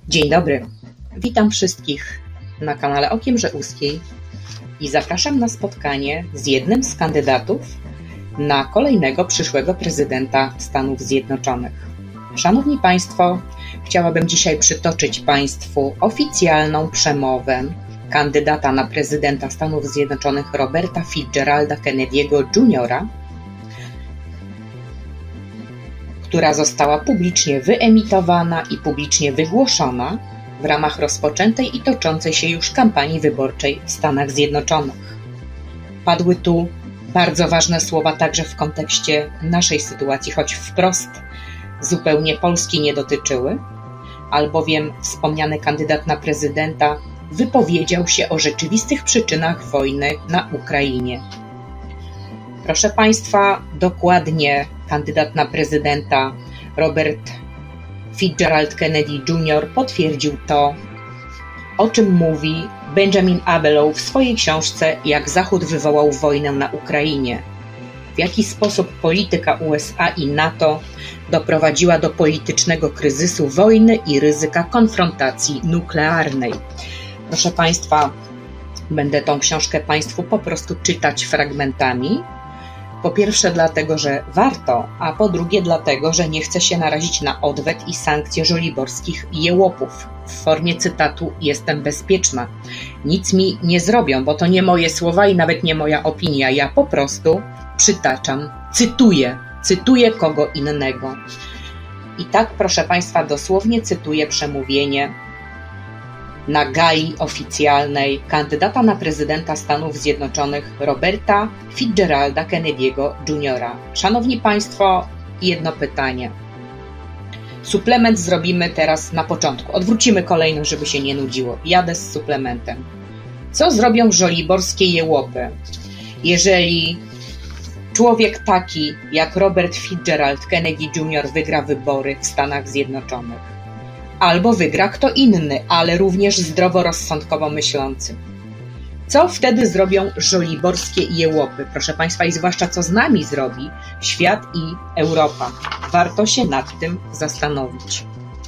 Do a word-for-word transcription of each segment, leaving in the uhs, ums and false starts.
Dzień dobry, witam wszystkich na kanale Okiem Rzeuskiej i zapraszam na spotkanie z jednym z kandydatów na kolejnego przyszłego prezydenta Stanów Zjednoczonych. Szanowni Państwo, chciałabym dzisiaj przytoczyć Państwu oficjalną przemowę kandydata na prezydenta Stanów Zjednoczonych Roberta Fitzgeralda Kennedy'ego juniora, która została publicznie wyemitowana i publicznie wygłoszona w ramach rozpoczętej i toczącej się już kampanii wyborczej w Stanach Zjednoczonych. Padły tu bardzo ważne słowa także w kontekście naszej sytuacji, choć wprost zupełnie Polski nie dotyczyły, albowiem wspomniany kandydat na prezydenta wypowiedział się o rzeczywistych przyczynach wojny na Ukrainie. Proszę Państwa, dokładnie kandydat na prezydenta Robert Fitzgerald Kennedy junior potwierdził to, o czym mówi Benjamin Abelow w swojej książce Jak Zachód wywołał wojnę na Ukrainie. W jaki sposób polityka U S A i NATO doprowadziła do politycznego kryzysu wojny i ryzyka konfrontacji nuklearnej. Proszę Państwa, będę tą książkę Państwu po prostu czytać fragmentami. Po pierwsze dlatego, że warto, a po drugie dlatego, że nie chcę się narazić na odwet i sankcje żoliborskich jełopów. W formie cytatu jestem bezpieczna. Nic mi nie zrobią, bo to nie moje słowa i nawet nie moja opinia. Ja po prostu przytaczam, cytuję, cytuję kogo innego. I tak, proszę Państwa, dosłownie cytuję przemówienie na gali oficjalnej kandydata na prezydenta Stanów Zjednoczonych Roberta Fitzgeralda Kennedy'ego juniora. Szanowni Państwo, jedno pytanie. Suplement zrobimy teraz na początku. Odwrócimy kolejność, żeby się nie nudziło. Jadę z suplementem. Co zrobią żoliborskie jełopy, jeżeli człowiek taki jak Robert Fitzgerald Kennedy junior wygra wybory w Stanach Zjednoczonych? Albo wygra kto inny, ale również zdroworozsądkowo myślący. Co wtedy zrobią żoliborskie jełopy? Proszę Państwa, i zwłaszcza co z nami zrobi świat i Europa. Warto się nad tym zastanowić.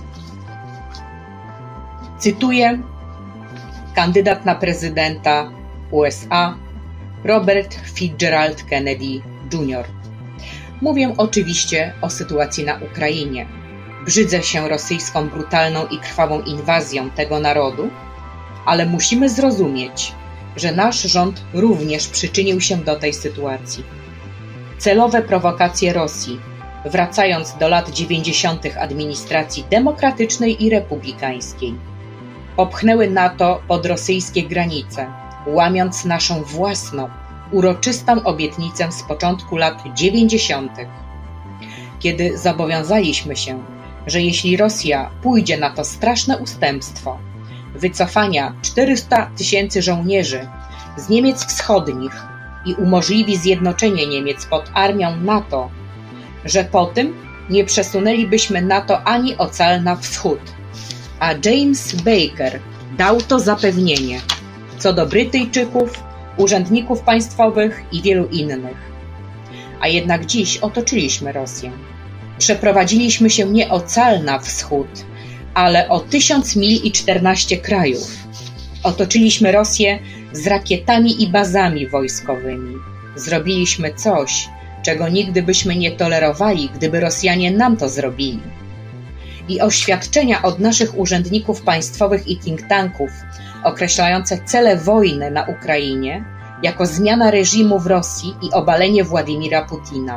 Cytuję kandydat na prezydenta U S A Robert Fitzgerald Kennedy junior Mówię oczywiście o sytuacji na Ukrainie. Brzydzę się rosyjską brutalną i krwawą inwazją tego narodu, ale musimy zrozumieć, że nasz rząd również przyczynił się do tej sytuacji. Celowe prowokacje Rosji, wracając do lat dziewięćdziesiątych administracji demokratycznej i republikańskiej, popchnęły NATO pod rosyjskie granice, łamiąc naszą własną, uroczystą obietnicę z początku lat dziewięćdziesiątych, kiedy zobowiązaliśmy się, że jeśli Rosja pójdzie na to straszne ustępstwo wycofania czterystu tysięcy żołnierzy z Niemiec Wschodnich i umożliwi zjednoczenie Niemiec pod armią NATO, że po tym nie przesunęlibyśmy NATO ani o cal na wschód. A James Baker dał to zapewnienie co do Brytyjczyków, urzędników państwowych i wielu innych. A jednak dziś otoczyliśmy Rosję. Przeprowadziliśmy się nie o cal na wschód, ale o tysiąc mil i czternaście krajów. Otoczyliśmy Rosję z rakietami i bazami wojskowymi. Zrobiliśmy coś, czego nigdy byśmy nie tolerowali, gdyby Rosjanie nam to zrobili. I oświadczenia od naszych urzędników państwowych i think tanków określające cele wojny na Ukrainie jako zmiana reżimu w Rosji i obalenie Władimira Putina.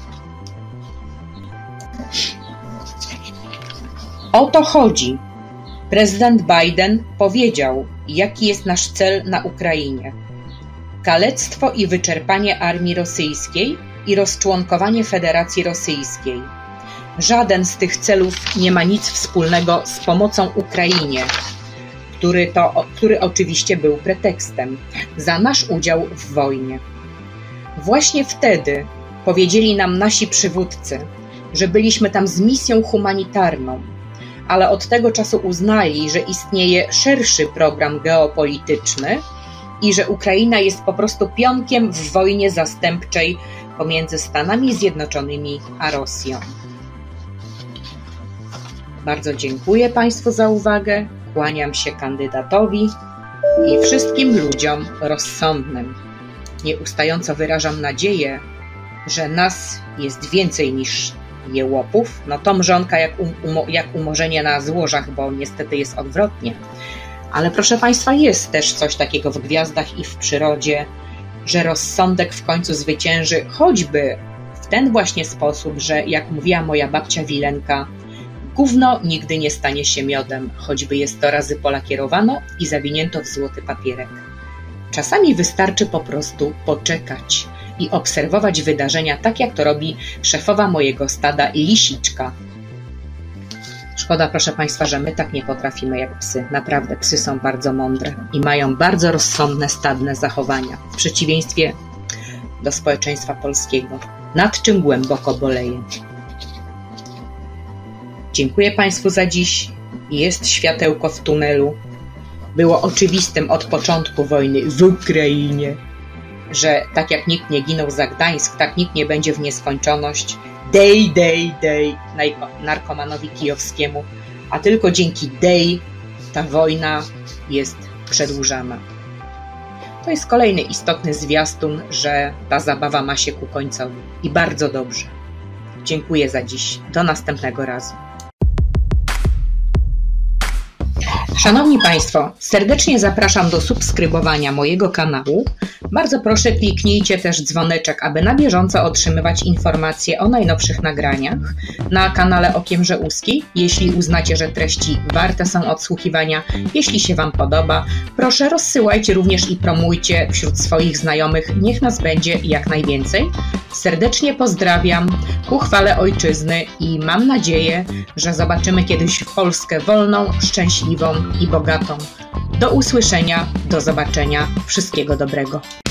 O to chodzi. Prezydent Biden powiedział, jaki jest nasz cel na Ukrainie. Kalectwo i wyczerpanie armii rosyjskiej i rozczłonkowanie Federacji Rosyjskiej. Żaden z tych celów nie ma nic wspólnego z pomocą Ukrainie, który, to, który oczywiście był pretekstem za nasz udział w wojnie. Właśnie wtedy powiedzieli nam nasi przywódcy, że byliśmy tam z misją humanitarną, ale od tego czasu uznali, że istnieje szerszy program geopolityczny i że Ukraina jest po prostu pionkiem w wojnie zastępczej pomiędzy Stanami Zjednoczonymi a Rosją. Bardzo dziękuję Państwu za uwagę, kłaniam się kandydatowi i wszystkim ludziom rozsądnym. Nieustająco wyrażam nadzieję, że nas jest więcej niż jełopów. No to mrzonka jak, um, um, jak umorzenie na złożach, bo niestety jest odwrotnie. Ale proszę Państwa, jest też coś takiego w gwiazdach i w przyrodzie, że rozsądek w końcu zwycięży, choćby w ten właśnie sposób, że jak mówiła moja babcia Wilenka, gówno nigdy nie stanie się miodem, choćby je sto razy polakierowano i zawinięto w złoty papierek. Czasami wystarczy po prostu poczekać i obserwować wydarzenia tak, jak to robi szefowa mojego stada Lisiczka. Szkoda, proszę Państwa, że my tak nie potrafimy jak psy. Naprawdę, psy są bardzo mądre i mają bardzo rozsądne, stadne zachowania, w przeciwieństwie do społeczeństwa polskiego, nad czym głęboko boleję. Dziękuję Państwu za dziś. Jest światełko w tunelu. Było oczywistym od początku wojny w Ukrainie, że tak jak nikt nie ginął za Gdańsk, tak nikt nie będzie w nieskończoność. Dej, dej, dej narkomanowi kijowskiemu, a tylko dzięki dej ta wojna jest przedłużana. To jest kolejny istotny zwiastun, że ta zabawa ma się ku końcowi. I bardzo dobrze. Dziękuję za dziś. Do następnego razu. Szanowni Państwo, serdecznie zapraszam do subskrybowania mojego kanału. Bardzo proszę, kliknijcie też dzwoneczek, aby na bieżąco otrzymywać informacje o najnowszych nagraniach na kanale Okiem Łuskiej. Jeśli uznacie, że treści warte są odsłuchiwania, jeśli się Wam podoba, proszę rozsyłajcie również i promujcie wśród swoich znajomych. Niech nas będzie jak najwięcej. Serdecznie pozdrawiam, ku chwale Ojczyzny i mam nadzieję, że zobaczymy kiedyś Polskę wolną, szczęśliwą i bogatą. Do usłyszenia, do zobaczenia, wszystkiego dobrego.